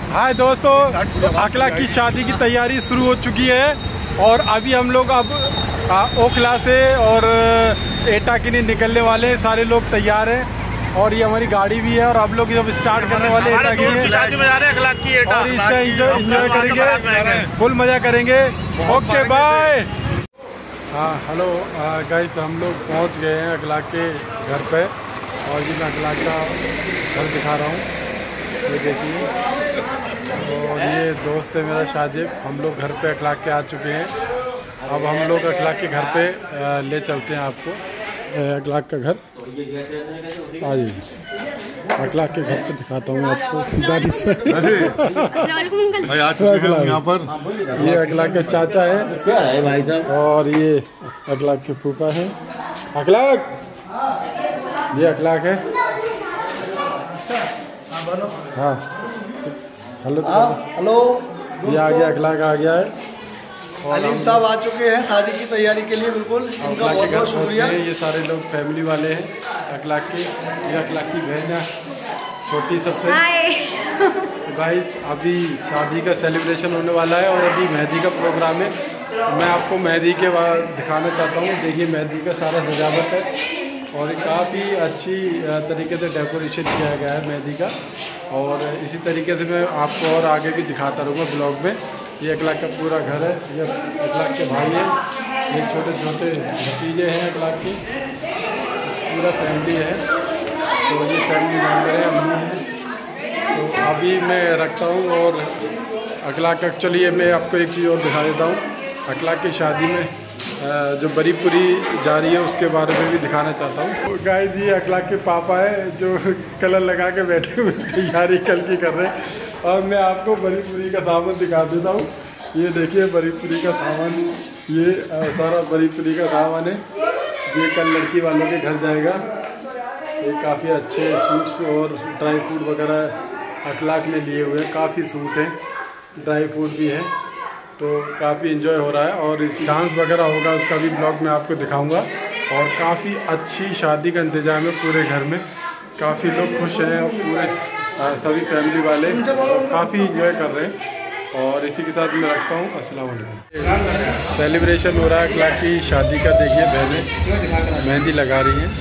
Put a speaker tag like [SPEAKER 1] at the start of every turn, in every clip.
[SPEAKER 1] हाय दोस्तों, अखलाक की शादी की तैयारी शुरू हो चुकी है और अभी हम लोग अब ओखला से और एटा के लिए निकलने वाले हैं। सारे लोग तैयार हैं और ये हमारी गाड़ी भी है और अब लोग जब स्टार्ट करने वाले एटा के लिए
[SPEAKER 2] शादी में जा रहे हैं अखलाक की एटा
[SPEAKER 1] और इससे एंजॉय करेंगे, फुल मजा करेंगे। Okay bye. हाँ हेलो गाइस, हम लोग पहुँच गए हैं अखलाक के घर पे और ये मैं अखलाक का घर दिखा रहा हूँ, ये देखिए। और ये दोस्त है मेरा शाजिब, हम लोग घर पे अखलाक के आ चुके हैं। अब हम लोग अखलाक के घर पे ले चलते हैं आपको। अखलाक का घर आ जाइए, अखलाक के घर पे दिखाता हूँ आपको दादी से। यहाँ पर ये अखलाक के चाचा है और ये अखलाक के फूफा है। अखलाक, ये अखलाक है। हाँ हेलो
[SPEAKER 3] हेलो,
[SPEAKER 1] ये आ गया, अखलाक आ गया है।
[SPEAKER 3] अलीम साहब आ चुके हैं शादी की तैयारी के लिए। बिल्कुल इनका बहुत बहुत शुक्रिया।
[SPEAKER 1] ये सारे लोग फैमिली वाले हैं अखलाक के। ये अखलाक की बहन है, छोटी सबसे। तो गाइस अभी शादी का सेलिब्रेशन होने वाला है और अभी मेहंदी का प्रोग्राम है। मैं आपको मेहंदी के बाद दिखाना चाहता हूँ। देखिए मेहंदी का सारा सजावट है और काफ़ी अच्छी तरीके से डेकोरेशन किया गया है मेहंदी का। और इसी तरीके से मैं आपको और आगे भी दिखाता रहूँगा ब्लॉग में। ये अखलाक का पूरा घर है, ये अखलाक के भाई हैं, ये छोटे छोटे भतीजे हैं अखलाक की, पूरा फैमिली है। तो ये फैमिली मेम्बर है, अम्मी है। तो अभी मैं रखता हूँ और अखलाक का चलिए मैं आपको एक चीज़ और दिखा देता हूँ। अखलाक की शादी में जो बरीपुरी जा रही है उसके बारे में भी दिखाना चाहता हूँ। गाइस ये अखलाक के पापा है जो कलर लगा के बैठे हुए तैयारी कल की कर रहे हैं। और मैं आपको बरीपुरी का सामान दिखा देता हूँ। ये देखिए बरीपुरी का सामान, ये सारा बरीपुरी का सामान है। ये कल लड़की वालों के घर जाएगा। ये काफ़ी अच्छे सूट्स और ड्राई फ्रूट वगैरह अखलाक ने लिए हुए हैं। काफ़ी सूट हैं, ड्राई फ्रूट भी है, तो काफ़ी इन्जॉय हो रहा है। और डांस वगैरह होगा, उसका भी ब्लॉग मैं आपको दिखाऊंगा। और काफ़ी अच्छी शादी का इंतजाम है पूरे घर में, काफ़ी लोग खुश हैं और पूरे सभी फैमिली वाले काफ़ी इन्जॉय कर रहे हैं। और इसी के साथ मैं रखता हूँ। अस्सलाम वालेकुम। सेलिब्रेशन हो रहा है अखलाक की शादी का। देखिए बहनें मेहंदी लगा रही हैं,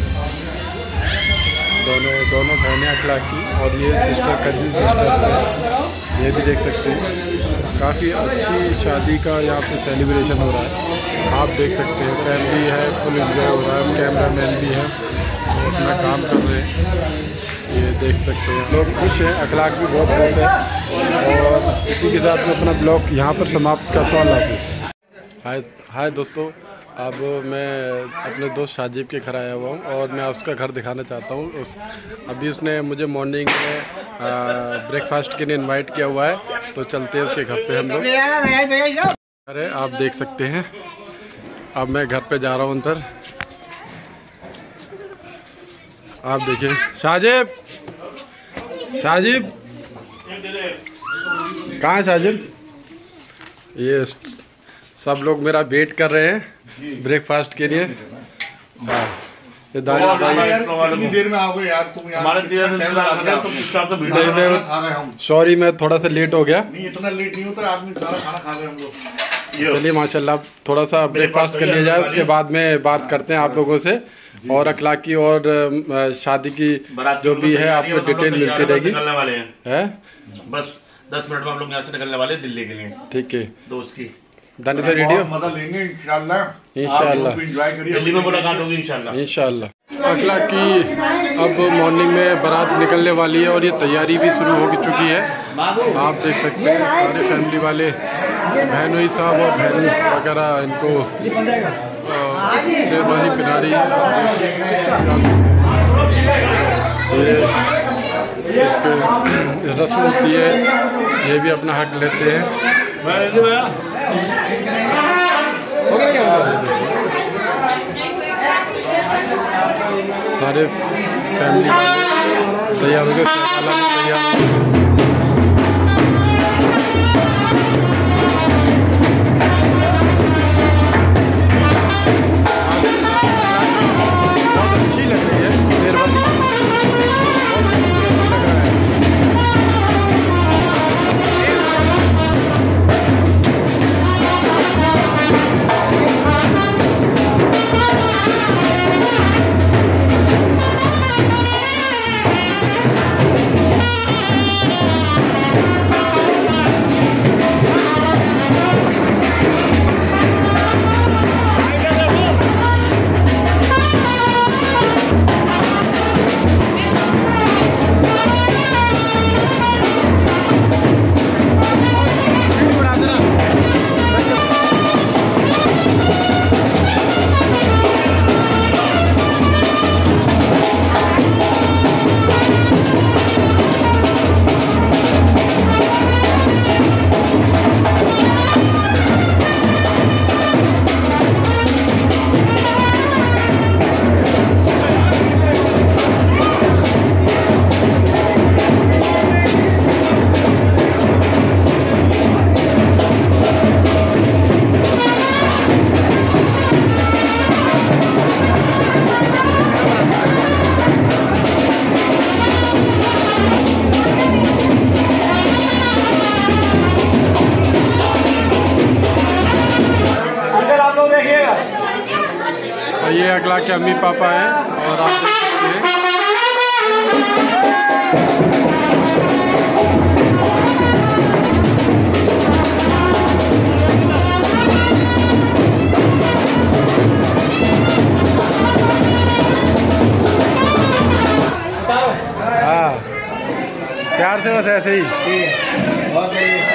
[SPEAKER 1] दोनों बहनें अखलाक की। और ये सिस्टर, कजिन सिस्टर है, ये भी देख सकते हैं। काफ़ी अच्छी शादी का यहाँ पे सेलिब्रेशन हो रहा है, आप देख सकते हैं। फैमिली है, फुल एंजॉय हो रहा है। कैमरा मैन भी है, अपना काम कर रहे हैं, ये देख सकते हैं। लोग खुश हैं, अखलाक भी बहुत खुश है। और इसी के साथ मैं अपना ब्लॉग यहाँ पर समाप्त करता हूँ। अल्लाह हाफिज़। हाय दोस्तों, अब मैं अपने दोस्त शाजिब के घर आया हुआ हूँ और मैं उसका घर दिखाना चाहता हूँ। अभी उसने मुझे मॉर्निंग में ब्रेकफास्ट के लिए इनवाइट किया हुआ है, तो चलते हैं उसके घर पे हम लोग। अरे आप देख सकते हैं, अब मैं घर पे जा रहा हूँ अंदर। आप देखिए शाजिब, शाजिब कहाँ है शाजिब? ये सब लोग मेरा वेट कर रहे हैं ब्रेकफास्ट के लिए। ये
[SPEAKER 4] कितनी देर में आओगे यार तुम?
[SPEAKER 1] सॉरी मैं थोड़ा सा लेट हो गया।
[SPEAKER 4] नहीं इतना लेट नहीं होता, आदमी सारा खाना खा गए हम लोग।
[SPEAKER 1] चलिए माशाल्लाह, थोड़ा सा ब्रेकफास्ट कर लिया जाए, उसके बाद में बात करते हैं आप लोगों से। और अखलाक की और शादी की जो भी है आपको डिटेल मिलती रहेगी। है
[SPEAKER 2] बस 10 मिनट में हम लोग यहाँ से निकलने वाले दिल्ली के लिए।
[SPEAKER 1] ठीक है
[SPEAKER 2] दोस्त की
[SPEAKER 1] वीडियो
[SPEAKER 4] मजा लेंगे इंशाल्लाह।
[SPEAKER 1] इंशाल्लाह
[SPEAKER 4] एंजॉय करिए,
[SPEAKER 2] दिल्ली में मुलाकात होगी इंशाल्लाह।
[SPEAKER 1] इंशाल्लाह। अखलाक की अब मॉर्निंग में बारात निकलने वाली है और ये तैयारी भी शुरू हो चुकी है। आप देख सकते हैं सारे फैमिली वाले, बहनोई साहब और बहन वगैरह इनको शेरवानी पहना रही है। रस्म होती है, ये भी अपना हक लेते हैं। सारे फैमिली तैयार हो गए, तैयार हो गए। अखलाक के अम्मी पापा हैं और आप देख सकते हैं। हाँ, प्यार से बस ऐसे ही। बहुत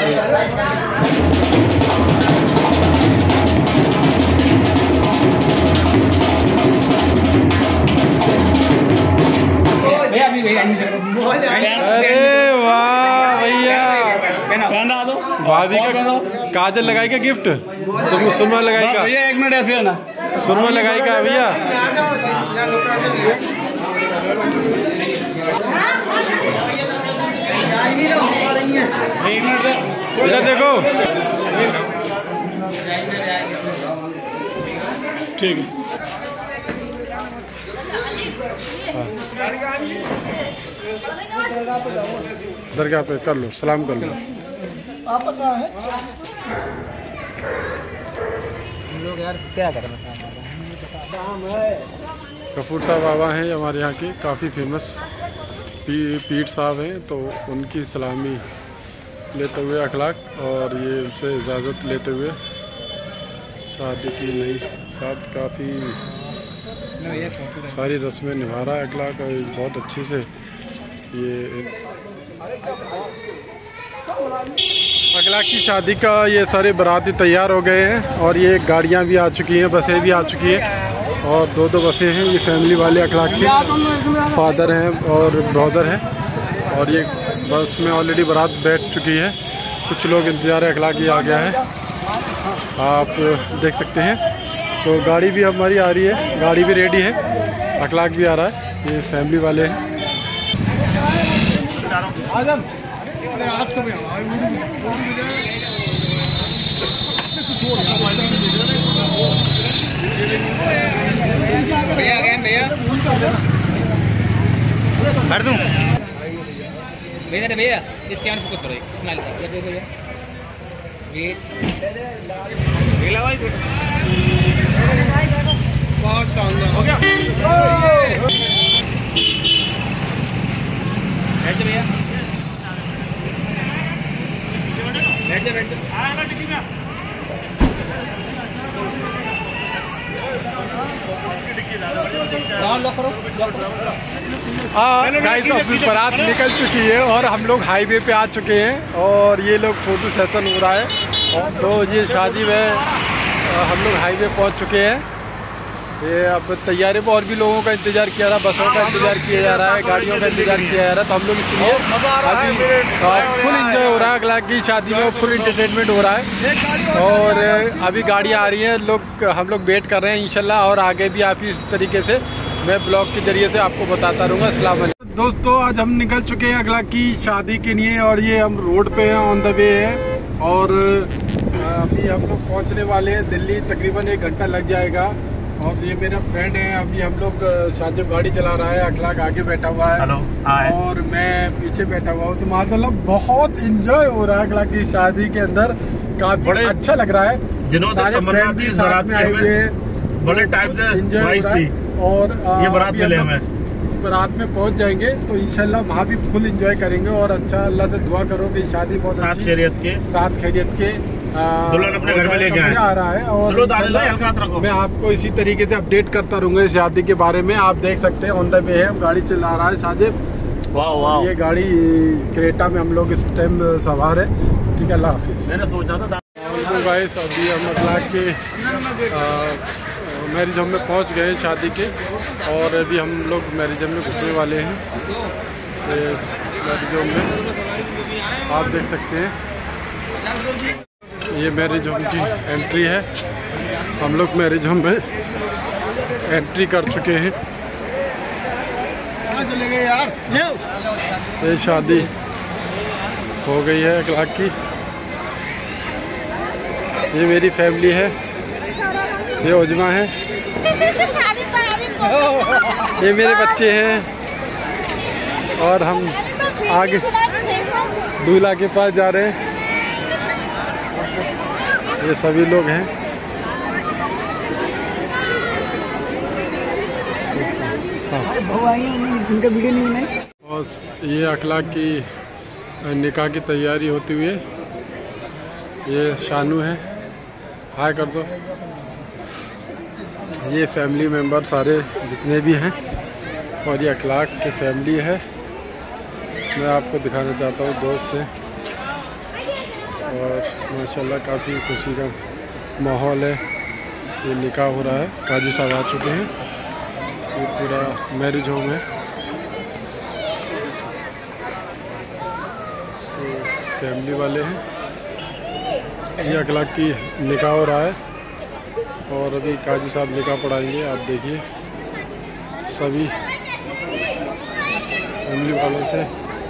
[SPEAKER 1] अरे वाह भैया, भाभी का काजल लगाई का गिफ्ट, सुरमा लगाई का भैया, 1 मिनट ऐसे है ना, सुरमा लगाई का भैया। इधर देखो, ठीक है। दरगाह पे कर लो, सलाम कर लो।
[SPEAKER 5] आप कहाँ है? हम लोग यार क्या करें?
[SPEAKER 1] गफूर साहब बाबा हैं हमारे यहाँ के, काफ़ी फेमस पीर साहब हैं, तो उनकी सलामी लेते हुए अखलाक और ये उनसे इजाज़त लेते हुए शादी की नई साथ काफ़ी सारी रस्में निभा रहा है अखलाक, और बहुत अच्छे से ये अखलाक की शादी का ये सारे बाराती तैयार हो गए हैं और ये गाड़ियाँ भी आ चुकी हैं, बसें भी आ चुकी हैं और 2 बसें हैं। ये फैमिली वाले अखलाक के फादर हैं और ब्रदर हैं और ये बस में ऑलरेडी बारात बैठ चुकी है। कुछ लोग इंतज़ार अखलाक ही आ गया है, आप देख सकते हैं। तो गाड़ी भी हमारी आ रही है, गाड़ी भी रेडी है, अखलाक भी आ रहा है। ये फैमिली वाले हैं।
[SPEAKER 5] भर दूं भैया, भैया इस कैमरे फोकस करो, इस्माइल साहब भैया, वेट
[SPEAKER 4] बहुत शानदार हो गया।
[SPEAKER 5] बैठ जा भैया, बैठ जा, बैठ जा।
[SPEAKER 1] गाइस अपनी बारात निकल चुकी है और हम लोग हाईवे पे आ चुके हैं और ये लोग फोटो सेशन हो रहा है। तो ये शादी में हम लोग हाईवे पहुंच चुके हैं। ये अब तैयारी में और भी लोगों का इंतजार किया जा रहा है, बसों का इंतजार किया जा रहा है, गाड़ियों का इंतजार किया जा रहा है। तो हम लोग इसलिए अभी फुल इंजॉय हो रहा है अखलाक की शादी में, फुल इंटरटेनमेंट हो रहा है। और अभी गाड़ियाँ आ रही हैं, हम लोग वेट कर रहे हैं इंशाल्लाह, और आगे भी आप इस तरीके से मैं ब्लॉग के जरिए से आपको बताता रहूँगा। अस्सलाम वालेकुम दोस्तों, आज हम निकल चुके हैं अखलाक की शादी के लिए और ये हम रोड पे हैं, ऑन द वे है। और अभी हम लोग पहुँचने वाले हैं दिल्ली, तकरीबन 1 घंटा लग जाएगा। और ये मेरा फ्रेंड है, अभी हम लोग शादी गाड़ी चला रहा है, अखलाक आगे बैठा हुआ है।
[SPEAKER 2] हेलो,
[SPEAKER 1] और मैं पीछे बैठा हुआ हूँ। तो माशाल्लाह बहुत इंजॉय हो रहा है अखलाक की शादी के अंदर, काफी अच्छा लग रहा है।
[SPEAKER 2] दिनों से तमन्ना थी इस बारात में आए हुए, बड़े टाइम से ख्वाहिश थी
[SPEAKER 1] और
[SPEAKER 2] ये बारात मिले हमें।
[SPEAKER 1] बारात में पहुंच जाएंगे तो इंशाल्लाह वहाँ भी फुल एंजॉय करेंगे। और अच्छा अल्लाह से दुआ करो कि शादी बहुत अच्छी साथ खैरियत के
[SPEAKER 2] दुल्हन अपने घर में लेके
[SPEAKER 1] आ रहा है। और मैं आपको इसी तरीके से अपडेट करता रहूंगा इस शादी के बारे में। आप देख सकते हैं ऑन द वे है, गाड़ी चला रहा है साजिद। वाह, ये गाड़ी क्रेटा में हम लोग इस टाइम सवार है। ठीक है, अल्लाह हाफिज।
[SPEAKER 2] मैंने सोचा था
[SPEAKER 1] गाइस अभी हम अखलाक के मैरिज होम में पहुंच गए शादी के, और अभी हम लोग मैरिज होम में घुसने वाले हैं। मैरिज होम में आप देख सकते हैं, ये मैरिज होम की एंट्री है। हम लोग मैरिज होम में एंट्री कर चुके हैं। ये शादी हो गई है अखलाक की। ये मेरी फैमिली है, ये उजमा है, ये मेरे बच्चे हैं, और हम आगे दूल्हा के पास जा रहे हैं। ये सभी लोग हैं।
[SPEAKER 3] बहू आई हैं, उनका वीडियो नहीं बनाई।
[SPEAKER 1] और ये अखलाक की निकाह की तैयारी होती हुई है। ये शानू है, हाय कर दो। ये फैमिली मेम्बर सारे जितने भी हैं और ये अखलाक की फैमिली है। मैं आपको दिखाना चाहता हूँ, दोस्त हैं और माशाल्लाह काफ़ी खुशी का माहौल है। ये निकाह हो रहा है, काजी साहब आ चुके हैं। ये पूरा मैरिज होम है। तो फैमिली वाले हैं। ये अखलाक की निकाह हो रहा है और अभी काजी साहब निकाह पढ़ाएंगे। आप देखिए सभी फैमिली वालों से।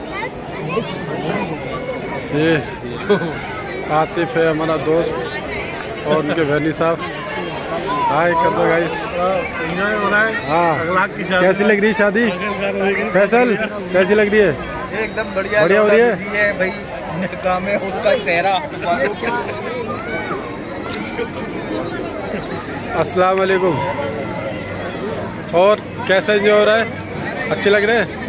[SPEAKER 1] ये आतिफ है हमारा दोस्त और उनके बहनी साहब। हाय कर दो गाइस।
[SPEAKER 2] एंजॉय हो रहा है।
[SPEAKER 1] हाँ,
[SPEAKER 2] अखलाक की शादी।
[SPEAKER 1] कैसी लग रही है शादी? फैसल कैसी लग रही है?
[SPEAKER 5] एकदम बढ़िया
[SPEAKER 1] बढ़िया हो रही है
[SPEAKER 5] भाई। निकाह में उसका सेहरा।
[SPEAKER 1] अस्सलाम वालेकुम। और कैसा एंजॉय हो रहा है? अच्छे लग रहे हैं?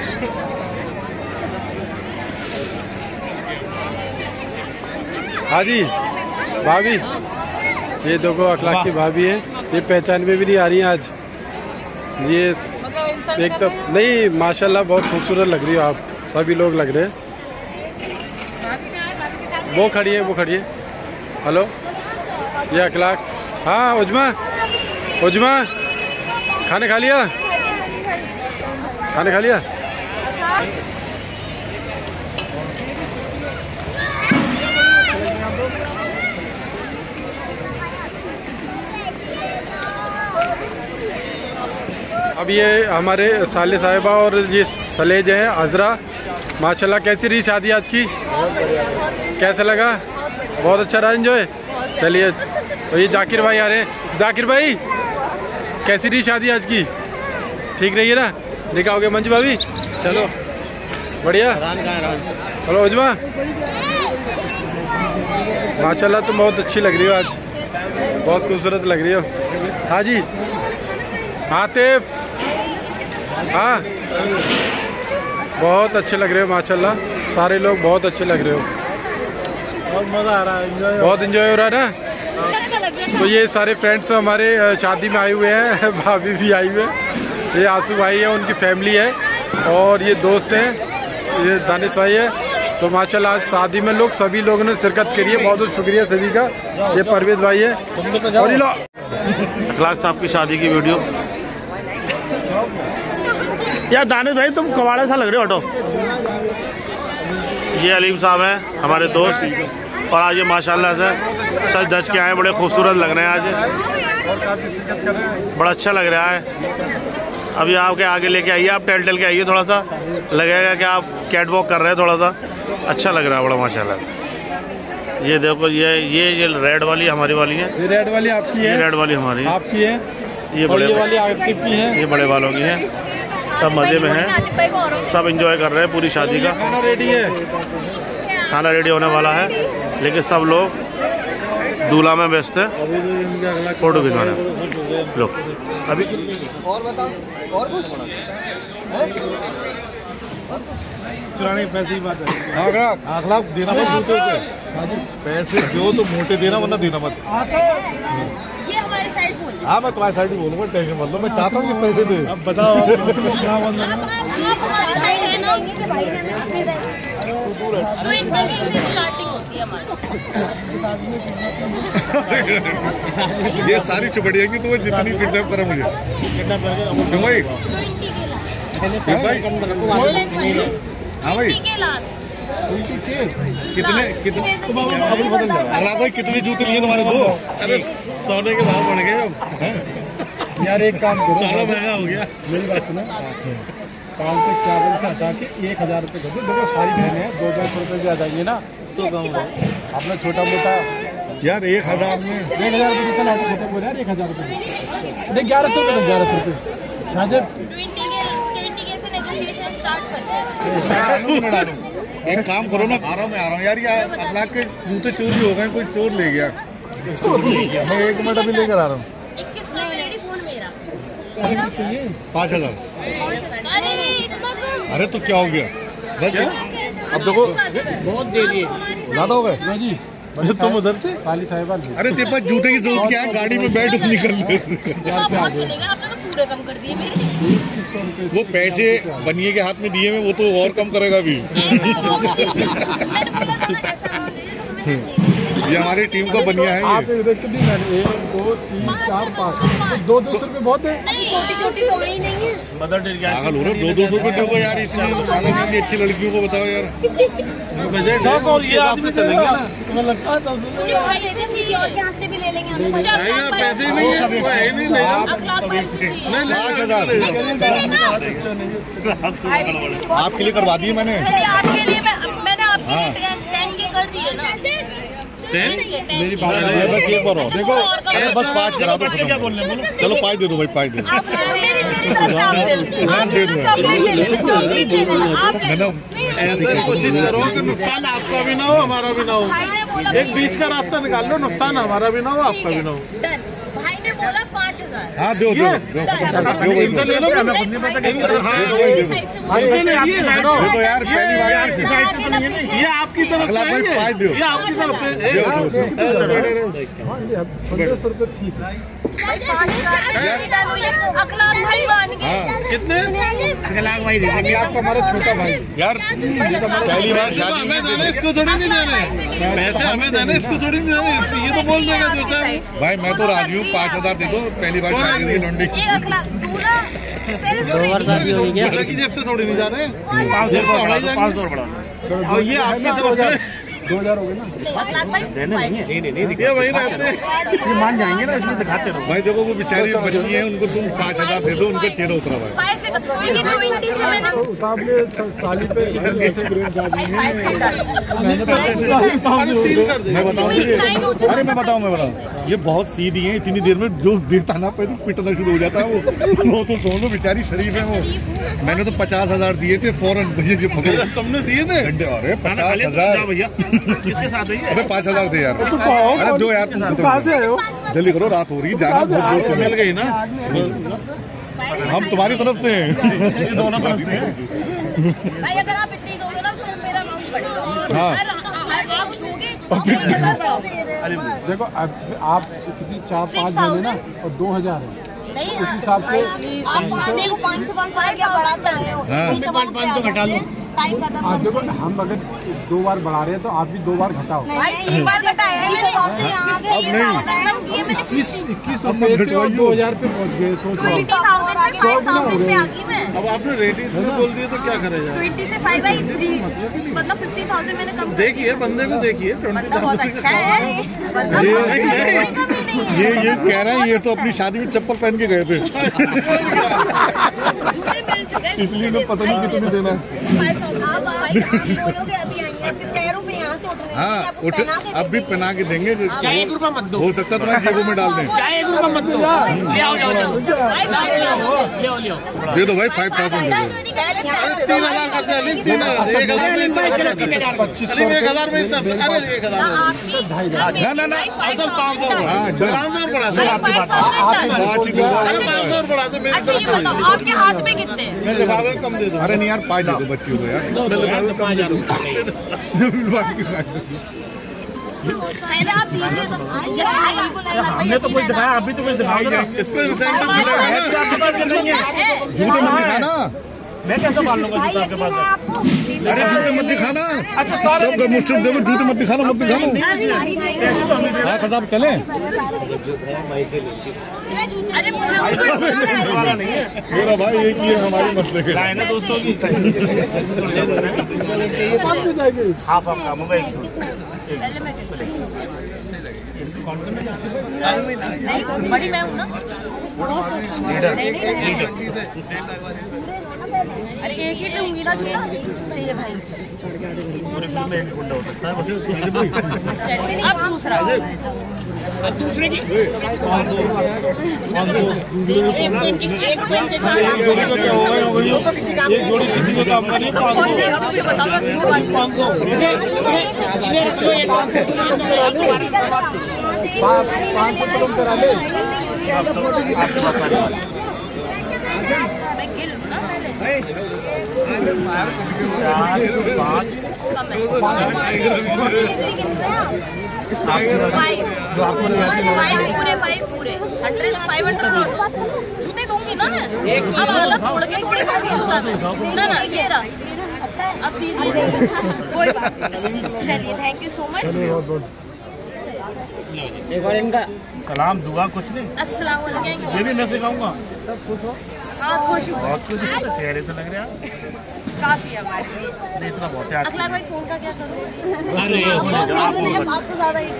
[SPEAKER 1] हाँ जी भाभी, ये देखो अखलाक की भाभी है। ये पहचान में भी नहीं आ रही है आज। ये एकदम नहीं, माशाल्लाह बहुत खूबसूरत लग रही हो आप। सभी लोग लग रहे हैं। वो खड़ी है, वो खड़ी है। हेलो, ये अखलाक। हाँ उजमा, उजमा खाने खा लिया? खाने खा लिया? अब ये हमारे साले साहिबा और ये सलेज हैं अजरा। माशाल्लाह कैसी रही शादी आज की? कैसा लगा? बहुत अच्छा रहा एंजॉय। चलिए, तो ये जाकिर भाई आ रहे हैं। जाकिर भाई कैसी रही शादी आज की? ठीक रही है ना? निकाह हो गया मंजू भाभी? चलो बढ़िया। चलो उजमा, माशाल्लाह तुम बहुत अच्छी लग रही हो आज, बहुत खूबसूरत लग रही हो। हाँ जी आतिफ, हाँ बहुत अच्छे लग रहे हो माशाल्लाह। सारे लोग बहुत अच्छे लग रहे हो।
[SPEAKER 2] बहुत मजा आ रहा है,
[SPEAKER 1] बहुत एंजॉय हो रहा है ना? तो ये सारे फ्रेंड्स हमारे शादी में आए हुए हैं। भाभी भी आई हुए हैं। ये आंसू भाई है, उनकी फैमिली है और ये दोस्त हैं, ये दानिश भाई है। तो माशाल्लाह आज शादी में लोग सभी लोगों ने शिरकत करी है। बहुत बहुत शुक्रिया सभी का। ये परवेज भाई है।
[SPEAKER 2] अखलाक साहब की शादी की वीडियो। यार दानिश भाई तुम कबाड़े सा लग रहे हो। ऑटो ये अलीम साहब हैं हमारे दोस्त और आज ये माशाल्लाह से सच धज के आए। बड़े खूबसूरत लग रहे हैं आज, बड़ा अच्छा लग रहा है। अभी आपके आगे लेके आइए, आप टहल के आइए। थोड़ा सा लगेगा कि आप कैट वॉक कर रहे हैं। थोड़ा सा अच्छा लग रहा है बड़ा माशाल्लाह। ये देखो, ये रेड वाली हमारी वाली है।
[SPEAKER 1] ये रेड वाली आपकी है?
[SPEAKER 2] रेड वाली हमारी
[SPEAKER 1] आपकी है।
[SPEAKER 2] ये बड़े
[SPEAKER 1] वाली आतिफ की है।
[SPEAKER 2] ये बड़े वालों की है। सब मजे में हैं, सब एंजॉय कर रहे हैं पूरी शादी का।
[SPEAKER 1] खाना रेडी है?
[SPEAKER 2] खाना रेडी होने वाला है, लेकिन सब लोग दूल्हा में व्यस्त है। फोटो खिंचवाने लो अभी।
[SPEAKER 3] और बताओ, और कुछ
[SPEAKER 2] पैसे की बात है।
[SPEAKER 4] अखलाक देना मत जूते के पैसे दो तो मोटे देना, वरना देना मत।
[SPEAKER 6] ये हमारी साइड बोल।
[SPEAKER 4] हाँ मैं तुम्हारी साइड बोलूँगा, टेंशन मत लो। मैं चाहता हूँ कि पैसे दे।
[SPEAKER 2] अब बताओ
[SPEAKER 6] आप हमारी साइड है ना? 20 से स्टार्टिंग होती है हमारी।
[SPEAKER 4] ये सारी चुपड़ियाँ की तुम्हें जितनी किडनैप करा मुझे क्यों भाई? हाँ भाई कितने अखलाक भाई कितने जूते लिए तुम्हारे? दो।
[SPEAKER 2] अरे सोने के भाव बढ़ गए
[SPEAKER 1] यार एक काम करो,
[SPEAKER 2] सोना महंगा हो गया।
[SPEAKER 1] मेरी बात सुनो, 500 चावल से हटा के 1000 रुपये कर दो। देखो सारी बहनें हैं, 200 रुपये से आ जाएंगे ना। तो अपना छोटा मोटा
[SPEAKER 4] यार 1000 में
[SPEAKER 1] 1000 रुपये जितना छोटे बोले यार 1000 रुपये 1100 रुपये 1100 रुपये।
[SPEAKER 6] 20 से नेगोशिएशन स्टार्ट करते हैं।
[SPEAKER 4] एक काम करो ना, आ रहा हूँ यार। ये अखलाक के जूते चोरी हो गए, कोई चोर ले गया। मैं 1 मिनट अभी लेकर आ रहा हूँ।
[SPEAKER 6] 21 फोन मेरा
[SPEAKER 4] 5,000। अरे तो क्या हो गया? बस अब देखो
[SPEAKER 6] बहुत दे दिए,
[SPEAKER 4] ज्यादा हो गए।
[SPEAKER 1] तुम उधर से खाली साहिब।
[SPEAKER 4] अरे तेरे पास जूते की जरूरत क्या है? गाड़ी में बैठ निकल ले।
[SPEAKER 6] पूरे कम कर दिए मेरे।
[SPEAKER 4] वो पैसे बनिए के हाथ में दिए में, वो तो और कम करेगा भी। ये हमारी टीम का बनिया है।
[SPEAKER 1] आप इधर कितनी 1 2 3 4 5 200 रुपये बहुत है।
[SPEAKER 6] छोटी छोटी तो वही नहीं है।
[SPEAKER 4] पागल हो रहे, 200 रुपये दोगे यार? इतनी अच्छी लड़कियों को बताओ यार।
[SPEAKER 1] ये आदमी चलेंगे ना, तुम्हें लगता है 10
[SPEAKER 6] मुझे भाई से चाहिए और यहाँ से भी ले लेंगे हम।
[SPEAKER 1] पैसे नहीं है,
[SPEAKER 4] 5,000 आपके लिए करवा दिए मैंने।
[SPEAKER 6] आपके लिए मैंने आपके लिए 10 के कर दिए ना।
[SPEAKER 1] मेरी बात
[SPEAKER 4] बस एक बार और देखो, बस 5 करा दो। चलो 5 दे दो भाई, 5 दे दो।
[SPEAKER 1] ऐसे कोशिश करो कि नुकसान आपका भी ना हो हमारा भी ना हो। एक बीच का रास्ता निकाल लो, नुकसान हमारा भी ना हो आपका भी ना हो।
[SPEAKER 6] भाई ने बोला 5,000।
[SPEAKER 4] हाँ दो
[SPEAKER 1] ले लो।
[SPEAKER 4] यार पहली बार
[SPEAKER 1] ये आपकी तरफ से है, ये आपकी तरफ से 1500 रुपये ठीक है।
[SPEAKER 6] अखलाक भाई मान गए।
[SPEAKER 1] कितने? अभी आपका हमारा छोटा भाई
[SPEAKER 4] यार पहली बार शादी
[SPEAKER 1] हमें देने, इसको थोड़ी नहीं देने पैसे, हमें देने इसको थोड़ी नहीं देने। ये तो बोल देगा जो चाहे।
[SPEAKER 4] भाई मैं तो राजी हूँ, 5,000 दे दो। पहली बार शादी हुई लौंडी।
[SPEAKER 6] 2 बार शादी हो गई
[SPEAKER 1] घर की जेब से थोड़ी नहीं जा रहे। 500 बढ़ा। और ये आपकी तरफ से 2000 हो गए ना। ये वही रहते हैं, ये मान जाएंगे ना, इसलिए दिखाते रहो।
[SPEAKER 4] भाई देखो वो बेचारी बच्ची है, उनको तुम 5,000 दे दो, उनका चेहरा उतरा भाई।
[SPEAKER 1] साली पे
[SPEAKER 4] मैं बताऊँ, अरे मैं बताऊँ ये बहुत सीधी है। इतनी देर में जो देता ना पहले पिटना शुरू हो जाता है वो तो दोनों बेचारी शरीफ है वो। मैंने तो 50,000 दिए थे फौरन। भैया ये
[SPEAKER 1] तुमने दिए थे?
[SPEAKER 4] अरे 50,000
[SPEAKER 1] भैया किसके साथ है?
[SPEAKER 4] अरे 5,000 दे यार। अरे दो यार, तुम कहाँ से आए हो? जल्दी करो, रात हो रही है, जाना बहुत दूर से।
[SPEAKER 1] मिल गई ना,
[SPEAKER 4] हम तुम्हारी तरफ से हैं।
[SPEAKER 6] भाई अगर आप इतनी दोगे ना तो मेरा अमाउंट बढ़ेगा।
[SPEAKER 4] हाँ।
[SPEAKER 6] आप दोगे
[SPEAKER 1] देखो आप कितनी 4-5 देने ना, और 2,000 है
[SPEAKER 6] नहीं,
[SPEAKER 1] उस हिसाब से।
[SPEAKER 6] आप देखो 500 क्या बढ़ाते हैं? 500 घटा लो।
[SPEAKER 1] आप देखो, हम अगर 2 बार बढ़ा रहे हैं तो आप भी 2 बार घटाओ।
[SPEAKER 6] एक बार घटाया है मैंने।
[SPEAKER 4] अब नहीं,
[SPEAKER 1] 2100 पे और 2000 पे पहुँच गए। सोचो
[SPEAKER 6] 50,000 पे आ गई मैं।
[SPEAKER 1] अब आपने रेट इसमें बोल दिया तो क्या करेगा?
[SPEAKER 6] 20 से 5 बाई 3 मतलब 50,000 मैंने कम।
[SPEAKER 1] देखिए बंदे को देखिए,
[SPEAKER 6] बहुत अच्छा है।
[SPEAKER 4] ये कह रहे हैं, ये तो अपनी शादी में चप्पल पहन के गए थे। इसलिए तो पता नहीं कितने देना है।
[SPEAKER 6] आप बोलोगे अभी आएंगे, आपके पैरों पे यहाँ से उठ रहे हैं।
[SPEAKER 4] हाँ उठ, अब भी पहना के देंगे।
[SPEAKER 1] 1 रुपया मत दो,
[SPEAKER 4] हो सकता है तुम्हारी जेबों में डाल दें।
[SPEAKER 1] 1 रुपया मत दो, ले आओ जाओ
[SPEAKER 4] दे दो भाई, 5,000 दे दो।
[SPEAKER 1] 3,000 करते हैं, 3,000 1,000 में इतना 2500 1,000 में इतना। अरे 1,000
[SPEAKER 4] ना
[SPEAKER 1] असल 500
[SPEAKER 4] हाँ
[SPEAKER 1] 500 बढ़ा दो।
[SPEAKER 4] पाँच ही दो।
[SPEAKER 1] अरे 500 बढ़ा दो मेरी तरफ से।
[SPEAKER 6] आपके हाथ में कितने?
[SPEAKER 1] मैं लिफाफे में कम दे दूँ।
[SPEAKER 4] अरे नहीं यार, 5 दे दो बच्चियों को यार।
[SPEAKER 6] पहले आप दीजिए तो
[SPEAKER 1] हमने तो कुछ दिखाया, अभी तो कुछ दिखाया। इसको इंसेंटिव मिलेगा ना।
[SPEAKER 4] जूते मत दिखाना।
[SPEAKER 1] मैं कैसे मान लूंगा जूता आपके पास?
[SPEAKER 4] अरे जूते मत दिखाना। सब मुश्किल देखो, जूते मत दिखाना, मत दिखाना। हाँ खदाब चले।
[SPEAKER 6] अरे मुझे
[SPEAKER 4] मेरा भाई एक ही है, हमारी मत देखे।
[SPEAKER 1] ना दोस्तों की आप आपका मोबाइल
[SPEAKER 6] नहीं, बड़ी मैं हूँ ना। अरे एक ही लूंगी ना, चाहिए भाई। चलिए अब दूसरा,
[SPEAKER 1] अब दूसरे की जोड़ी किसी को काम का नहीं। 500 करा ले।
[SPEAKER 6] पूरे 500 जूते दूंगी ना मैं। अब आधा तोड़ के ना ये रहा। अच्छा अब कोई बात नहीं। चलिए थैंक यू सो मच।
[SPEAKER 2] एक बार इनका सलाम दुआ कुछ नहीं।
[SPEAKER 6] अस्सलाम वालेकुम।
[SPEAKER 2] ये भी मैं सिखाऊंगा।
[SPEAKER 6] सब खुश हो? हाँ खुश हूँ।
[SPEAKER 2] बहुत खुश हो, तो चेहरे से लग रहा है
[SPEAKER 6] काफी है हमारे लिए।
[SPEAKER 2] नहीं इतना बहुत है।
[SPEAKER 6] अखलाक भाई फोन का क्या करूँ?
[SPEAKER 2] अरे
[SPEAKER 6] आपको ज्यादा ही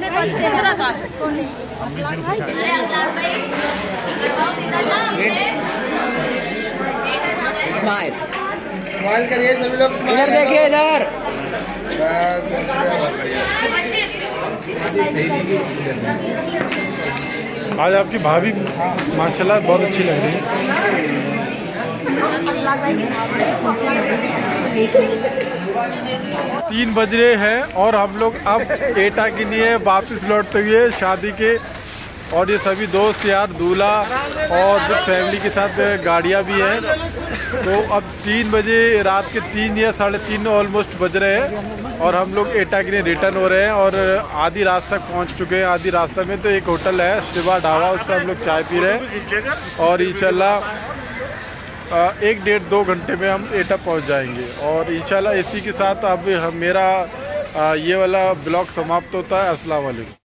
[SPEAKER 3] स्माइल करिए सभी लोग,
[SPEAKER 5] इधर देखिए इधर।
[SPEAKER 1] आज आपकी भाभी माशाल्लाह बहुत अच्छी लग रही है। 3 बज रहे हैं और हम लोग अब एटा के लिए वापस लौटते हुए शादी के, और ये सभी दोस्त यार दूल्हा और फैमिली के साथ गाड़ियाँ भी हैं। तो अब 3 बजे रात के 3 या 3:30 ऑलमोस्ट बज रहे हैं और हम लोग एटा के लिए रिटर्न हो रहे हैं और आधी रात तक पहुंच चुके हैं। आधी रास्ता में तो एक होटल है शिवा ढाबा, उस पर हम लोग चाय पी रहे हैं और इंशाल्लाह 1-1.5-2 घंटे में हम एटा पहुंच जाएंगे। और इंशाल्लाह इसी के साथ अब मेरा ये वाला ब्लॉग समाप्त होता है। अस्सलाम वालेकुम।